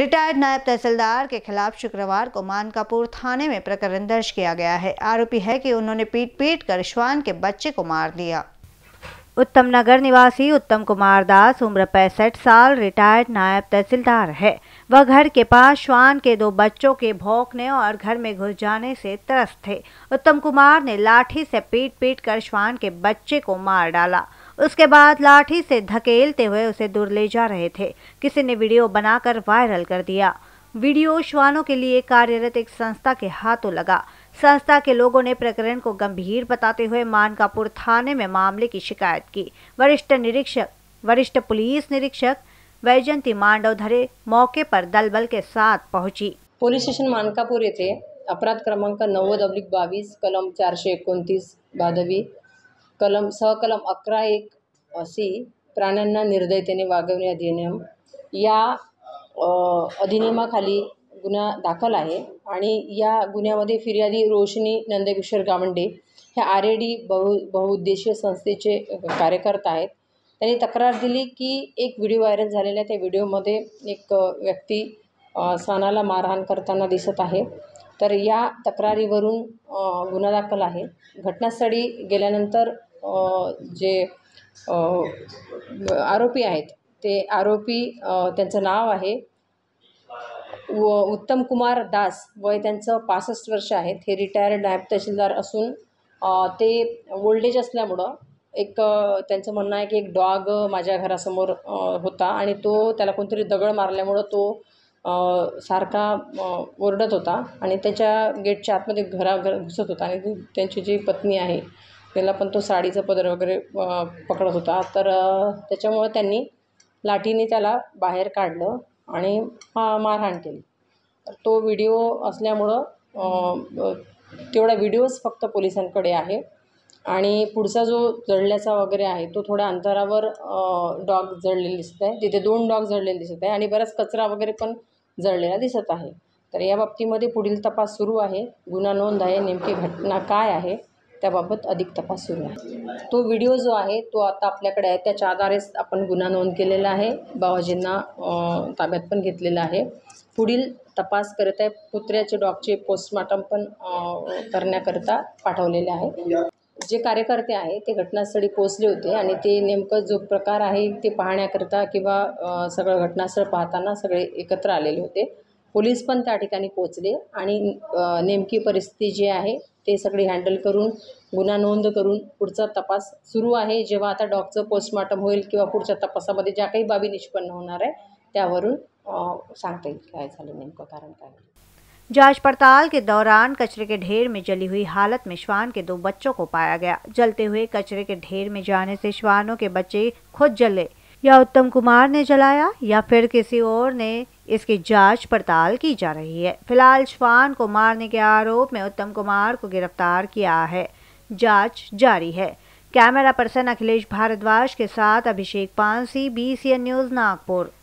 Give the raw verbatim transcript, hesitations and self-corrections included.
Retired नायब तहसीलदार के खिलाफ शुक्रवार को मानकापुर थाने में प्रकरण दर्ज किया गया है। आरोपी है कि उन्होंने पीट पीट कर श्वान के बच्चे को मार दिया। उत्तम नगर निवासी उत्तम कुमार दास उम्र पैंसठ साल रिटायर्ड नायब तहसीलदार है। वह घर के पास श्वान के दो बच्चों के भौंकने और घर में घुस जाने से त्रस्त थे। उत्तम कुमार ने लाठी से पीट पीट कर श्वान के बच्चे को मार डाला। उसके बाद लाठी से धकेलते हुए उसे दूर ले जा रहे थे। किसी ने वीडियो बनाकर वायरल कर दिया। वीडियो श्वानों के लिए कार्यरत एक संस्था के हाथों लगा। संस्था के लोगों ने प्रकरण को गंभीर बताते हुए मानकापुर थाने में मामले की शिकायत की। वरिष्ठ निरीक्षक वरिष्ठ पुलिस निरीक्षक वैजयंती मांडवधरे मौके पर दलबल के साथ पहुंची। पोलीस स्टेशन मानकापूर येथे अपराध क्रमांक नव्वद अब्लिक बावीस कलम चारशे एकोणतीस भादवी कलम सहकलम अकरा एक सी प्राण्यांना निर्दयतेने वागवणे अधिनियम या अधिनियमाखाली गुन्हा दाखल आहे आणि या गुन्ह्यामध्ये फिर्यादी रोशनी नंदकिशोर गावंडे हे आर ए डी बहु बहुउद्देशीय संस्थेचे कार्यकर्ता आहेत। त्यांनी तक्रार दिली की एक व्हिडिओ व्हायरल झालेला आहे। त्या व्हिडिओमध्ये एक व्यक्ती सणाला मारहाण करताना दिसत आहे। तर या तक्रारीवरून गुन्हा दाखल आहे। घटनास्थळी गेल्यानंतर जे आरोपी आहेत ते आरोपी त्यांचं नाव आहे व उत्तम कुमार दास वय त्यांचं पासष्ट वर्ष आहेत। हे रिटायर्ड नायब तहसीलदार असून ते ओल्ड एज असल्यामुळं एक त्यांचं म्हणणं आहे की एक डॉग माझ्या घरासमोर होता आणि तो त्याला कोणतरी दगड मारल्यामुळं तो सारखा ओरडत होता आणि त्याच्या गेटच्या आतमध्ये घरा घर घुसत होता आणि त्यांची जी पत्नी आहे त्याला पण तो साडीचा पदर वगैरे पकडत होता। तर त्याच्यामुळे त्यांनी लाठीने त्याला बाहेर काढलं आणि मारहाण केली। तर तो व्हिडिओ असल्यामुळं तेवढा व्हिडिओज फक्त पोलिसांकडे आहे आणि पुढचा जो जळल्याचा वगैरे आहे तो थोड्या अंतरावर डॉग जळलेले दिसत आहे। तिथे दोन डॉग जळलेले दिसत आहे आणि बराच कचरा वगैरे पण जळलेला दिसत आहे। तर या बाबतीमध्ये पुढील तपास सुरू आहे। गुन्हा नोंद आहे। नेमकी घटना काय आहे त्याबाबत अधिक तपास सुरू आहे। तो व्हिडिओ जो आहे तो आता आपल्याकडे आहे। त्याच्या आधारेच आपण गुन्हा नोंद केलेला आहे। बाबाजींना ताब्यात पण घेतलेला आहे। पुढील तपास करत आहे। कुत्र्याचे डॉगचे पोस्टमॉर्टम पण करण्याकरता पाठवलेले आहे। जे कार्यकर्ते आहे ते घटनास्थळी पोहोचले होते आणि ते नेमकं जो प्रकार आहे ते पाहण्याकरता किंवा सगळं घटनास्थळ पाहताना सगळे एकत्र आलेले होते। पोलीस पण त्या ठिकाणी पोहोचले आणि नेमकी परिस्थिती जी आहे ते सगळे हँडल करून गुन्हा नोंद करून पुढचा तपास सुरू आहे। जेव्हा आता डॉगचं पोस्टमॉर्टम होईल किंवा पुढच्या तपासामध्ये ज्या काही बाबी निष्पन्न होणार आहे त्यावरून सांगता येईल काय झालं नेमकं कारण काय। जांच पड़ताल के दौरान कचरे के ढेर में जली हुई हालत में श्वान के दो बच्चों को पाया गया। जलते हुए कचरे के ढेर में जाने से श्वानों के बच्चे खुद जले या उत्तम कुमार ने जलाया या फिर किसी और ने, इसकी जांच पड़ताल की जा रही है। फिलहाल श्वान को मारने के आरोप में उत्तम कुमार को गिरफ्तार किया है। जांच जारी है। कैमरा पर्सन अखिलेश भारद्वाज के साथ Abhishek Pansi, B C N news Nagpur.